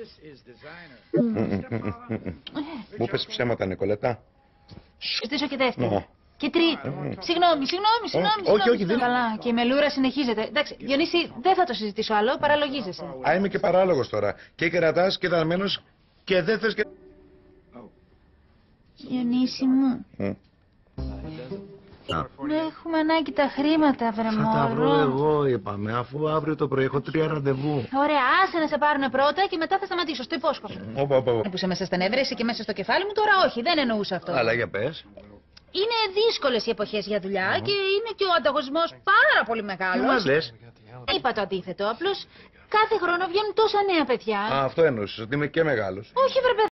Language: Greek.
Μου πες ψέματα, Νικολέτα. Στήσω και δεύτερη. Και τρίτη. Συγγνώμη. Όχι, δεν... Καλά, και η μελούρα συνεχίζεται. Εντάξει, Διονύση, δεν θα το συζητήσω άλλο, παραλογίζεσαι. Α, είμαι και παράλογος τώρα. Και κερατάς και δαρμένος και δεν θες και... Διονύση μου. Έχουμε ανάγκη τα χρήματα, βρε μωρό. Θα τα βρω εγώ, είπαμε, αφού αύριο το πρωί έχω 3 ραντεβού. Ωραία, άσε να σε πάρουν πρώτα και μετά θα σταματήσω, στο υπόσχομαι. Όπα. Που είσαι μέσα στα νεύρα, είσαι και μέσα στο κεφάλι μου, τώρα όχι, δεν εννοούσα αυτό. Αλλά για πες. Είναι δύσκολες οι εποχές για δουλειά και είναι και ο ανταγωνισμός πάρα πολύ μεγάλος. Μας λες. Είπα το αντίθετο, απλώς κάθε χρόνο βγαίνουν τόσα νέα παιδιά. Α, αυτό εννοούσες, ότι είμαι και μεγάλος. Όχι, βρε